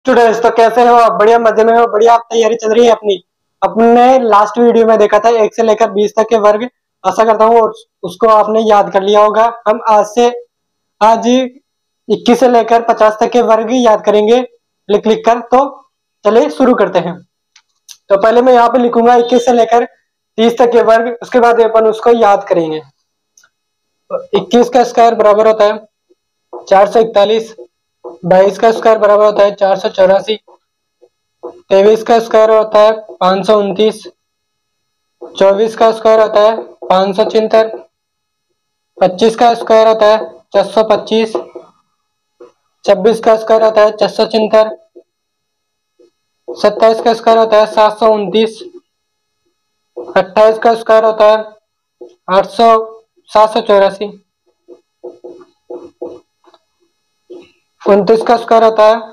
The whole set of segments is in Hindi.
स्टूडेंट्स, तो कैसे हो आप? बढ़िया, मजे में हो? बढ़िया, आप तैयारी चल रही है अपनी? अपने लास्ट वीडियो में देखा था 1 से लेकर 20 तक के वर्ग। आशा करता हूँ उसको आपने याद कर लिया होगा। हम आज 21 से लेकर 50 तक के वर्ग याद करेंगे लिख लिख कर। तो चलिए शुरू करते हैं। तो पहले मैं यहाँ पे लिखूंगा 21 से लेकर 30 तक के वर्ग, उसके बाद अपन उसको याद करेंगे। तो 21 का स्क्वायर बराबर होता है 441। 22 का स्क्वायर बराबर होता है 484। 23 का स्क्वायर होता है 529। 24 का स्क्वायर होता है 576। 25 का स्क्वायर होता है 625। 26 का स्क्वायर होता है 674। 27 का स्क्वायर होता है 729। 28 का स्क्वायर होता है 784। 29 का स्क्वायर होता है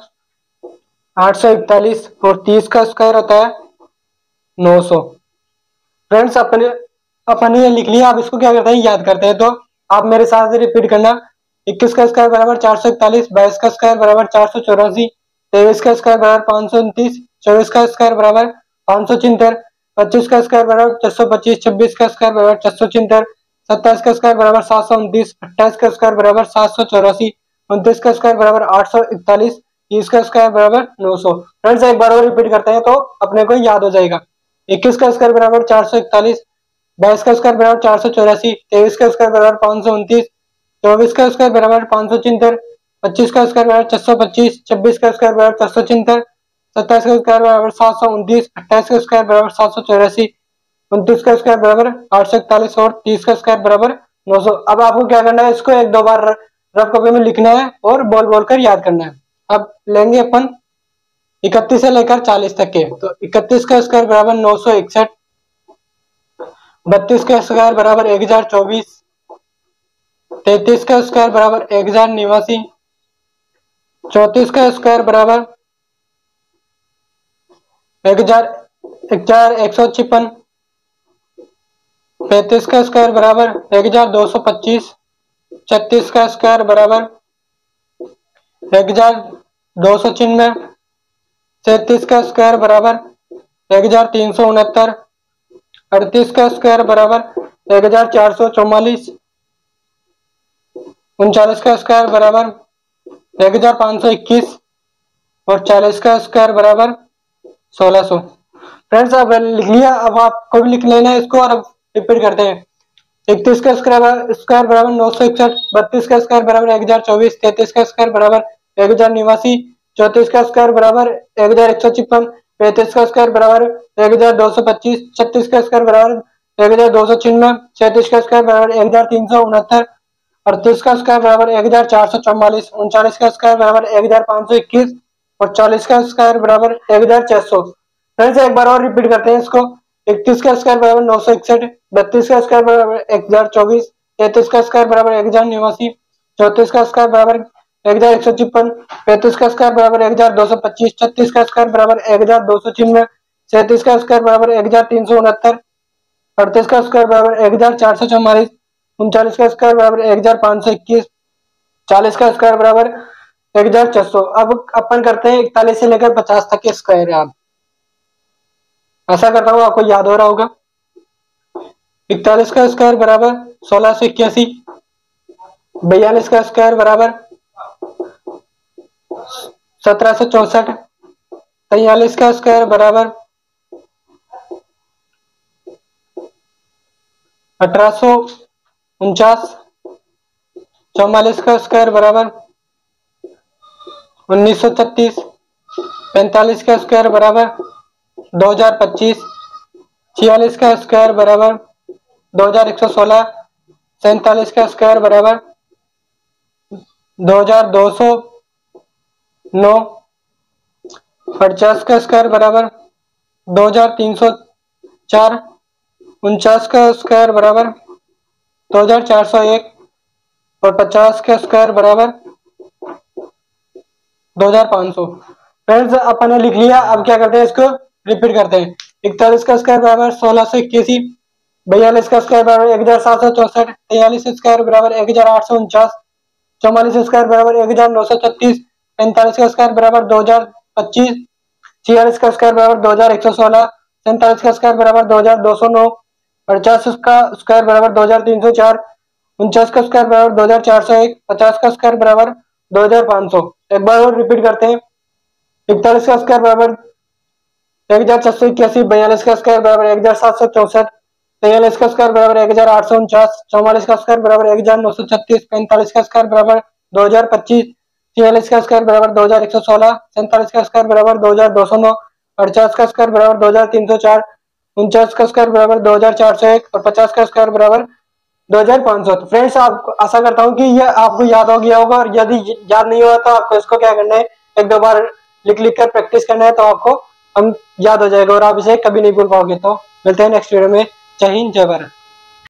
841 और 30 का स्क्वायर होता है 900। फ्रेंड्स, अपने ये लिख लिया। आप इसको क्या करते हैं, याद करते हैं। तो आप मेरे साथ रिपीट करना। 21 का स्क्वायर बराबर 441। 22 का स्क्वायर बराबर 484। 23 का स्क्वायर बराबर 529। 24 का स्क्वायर बराबर 576। 25 का स्क्वायर बराबर 625। 26 का स्क्वायर बराबर 676। 27 का स्क्वायर बराबर 729। 28 का स्क्वायर बराबर 784। 29 का स्क्वायर बराबर 841। 30 का स्क्वायर बराबर 900। फ्रेंड्स, एक बार और रिपीट करते हैं तो अपने को याद हो जाएगा। 21 का स्क्वायर बराबर 441। 22 का स्क्वायर बराबर 484। 23 का स्क्वायर बराबर 529। 24 का स्क्वायर बराबर 576। 25 का स्क्वायर बराबर 625। 26 का स्क्वायर बराबर 676। 27 का स्क्वायर बराबर 729। 28 का स्क्वायर बराबर 784। 29 का स्क्वायर बराबर 841 और 30 का स्क्वायर बराबर 900। अब आपको क्या करना है, इसको एक दो बार रफ कॉपी में लिखना है और बोल बोल कर याद करना है। अब लेंगे अपन 31 से लेकर 40 तक के। तो 31 का स्क्वायर बराबर 961। 32 का स्क्वायर बराबर 1024। 33 का स्क्वायर बराबर 1089। 34 का स्क्वायर बराबर 1156। 35 का स्क्वायर बराबर 1225। 36 का स्क्वायर बराबर 1296। 37 का स्क्वायर बराबर 1369। 38 का स्क्वायर बराबर 1444। 39 का स्क्वायर बराबर 1521 और 40 का स्क्वायर बराबर 1600। फ्रेंड्स, अब लिख लिया। अब आपको भी लिख लेना है इसको और अब रिपीट करते हैं। 31 का स्क्वायर बराबर 961। 32 का स्क्वायर बराबर 1024। 33 का स्क्वायर बराबर 1089। 34 का स्क्वायर बराबर 1156। 35 का स्क्वायर बराबर 1225। 36 का स्क्वायर बराबर 1296। 37 का स्क्वायर बराबर 1369। 38 का स्क्वायर बराबर 1444। 39 का स्क्वायर बराबर 1521 और 40 का स्क्वायर बराबर 1600। फिर से एक बार और रिपीट करते हैं इसको। 31 का स्क्वायर बराबर 961। 32 का स्क्वायर बराबर 1024। 33 का स्क्वायर बराबर 1089। 34 का स्क्वायर बराबर 1156। 35 का स्क्वायर बराबर 1225। 36 का स्क्वायर बराबर 1296। 37 का स्क्वायर बराबर 1369। 38 का स्क्वायर बराबर 1444। 39 का स्क्वायर बराबर 1521। 40 का स्क्वायर बराबर 1600। अब अपन करते हैं 41 से लेकर 50 तक के स्क्वायर याद। आशा करता हूँ आपको याद हो रहा होगा। 41 का स्क्वायर बराबर 1681। 42 का स्क्वायर बराबर 1764। 43 का स्क्वायर बराबर 1849। 44 का स्क्वायर बराबर 1936। 45 का स्क्वायर बराबर 2025। 46 का स्क्वायर बराबर 2116। 47 का स्क्वायर बराबर 2209। 50 का स्क्वायर बराबर 2304। 49 का स्क्वायर बराबर 2401 और 50 का स्क्वायर बराबर 2500। फ्रेंड्स, अपन ने लिख लिया। अब क्या करते हैं, इसको रिपीट करते हैं। 41 का स्क्वायर बराबर 1681। 42 का स्क्वायर बराबर 1764। 43 स्क्वायर बराबर 1849। 44 स्क्वायर बराबर 1936। 45 का स्क्वायर बराबर 25, 46 का स्क्वायर बराबर 2116, 47 का स्क्वायर बराबर 2209, 50 का स्क्वायर बराबर 2304, 49 का स्क्वायर बराबर 2401, 50 का स्क्वायर बराबर 2500। एक बार और रिपीट करते हैं। 41 का स्क्वायर बराबर 1481, 42 का स्क्वायर बराबर 1764, 43 का स्क्वायर बराबर 1849, 44 का स्क्वायर बराबर 1936, 45 का स्क्वायर बराबर 2025, 46 का स्क्वायर बराबर 2116, 47 का स्क्वायर बराबर 2209, 50 का स्क्वायर बराबर 2304, 49 का स्क्वायर बराबर 2401 और 50 का स्क्वायर बराबर 2500। तो फ्रेंड्स, आप आशा करता हूँ कि ये आपको याद हो गया होगा, और यदि याद नहीं हुआ तो आपको इसको क्या करना है, एक दो बार लिख लिख कर प्रैक्टिस करना है, तो आपको हम याद हो जाएगा और आप इसे कभी नहीं भूल पाओगे। तो मिलते हैं नेक्स्ट वीडियो में। जय हिंद, जय भारत।